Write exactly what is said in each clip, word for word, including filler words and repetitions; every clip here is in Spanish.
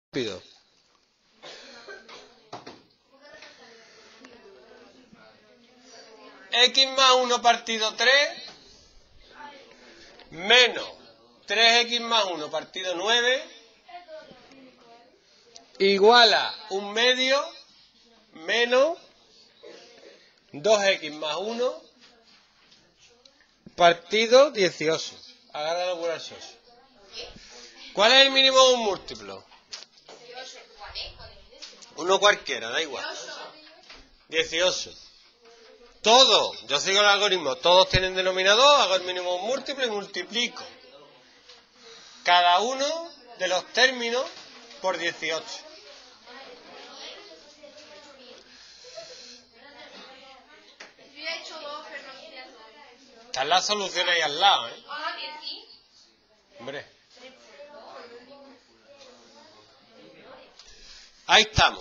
Rápido. X más uno partido tres menos tres equis más uno partido nueve igual a un medio menos dos equis más uno partido dieciocho. Agárralo por el socio. ¿Cuál es el mínimo de un múltiplo? Uno cualquiera, da igual. dieciocho. Todo, yo sigo el algoritmo, todos tienen denominador, hago el mínimo de un múltiplo y multiplico cada uno de los términos por dieciocho. Están las soluciones ahí al lado, ¿eh? Hombre. Ahí estamos.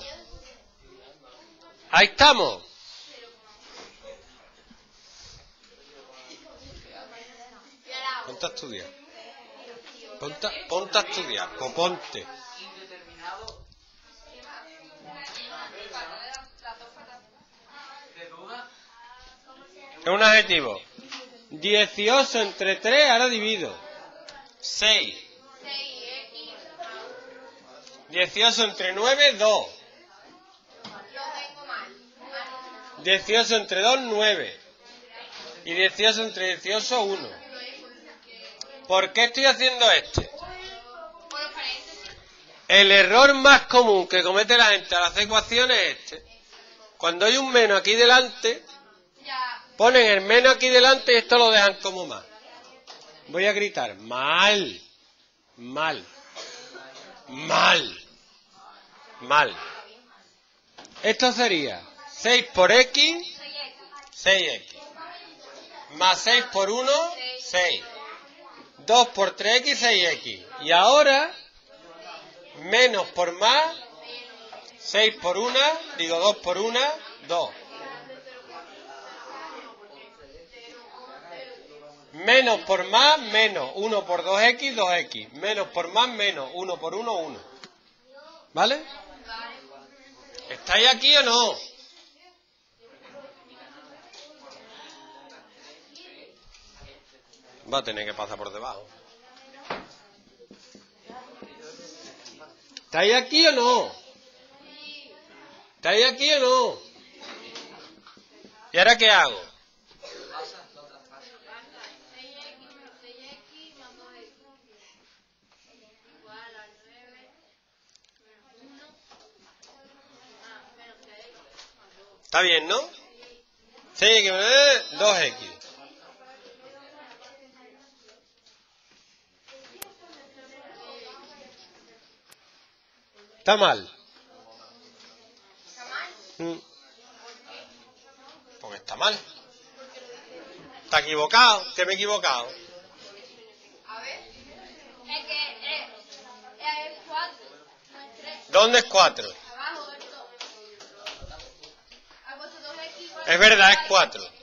Ahí estamos. Ponte a estudiar. Ponte, ponte a estudiar. O ponte. Es un adjetivo. dieciocho entre tres, ahora divido. seis. dieciocho entre nueve, dos. dieciocho entre dos, nueve. Y dieciocho entre dieciocho, uno. ¿Por qué estoy haciendo este? El error más común que comete la gente al hacer ecuaciones es este. Cuando hay un menos aquí delante, ponen el menos aquí delante y esto lo dejan como más. Voy a gritar, mal, mal, mal, mal. Esto sería seis por x, seis equis. Más seis por uno, seis. dos por tres equis, seis equis. Y ahora, menos por más, seis por uno, digo dos por uno, dos. Menos por más, menos. uno por dos equis, dos equis. Menos por más, menos. uno por uno, uno. ¿Vale? ¿Estáis aquí o no? Va a tener que pasar por debajo. ¿Estáis aquí o no? ¿Estáis aquí o no? ¿Y ahora qué hago? Está bien, ¿no? seis equis menos dos equis. Está mal. ¿Está mal? Mm. Porque está mal. Está equivocado. ¿Qué me he equivocado? A ver. Es que eh, es cuatro, no es tres. ¿Dónde es cuatro? Abajo del todo. Ha puesto dos equis igual. Es verdad, es cuatro.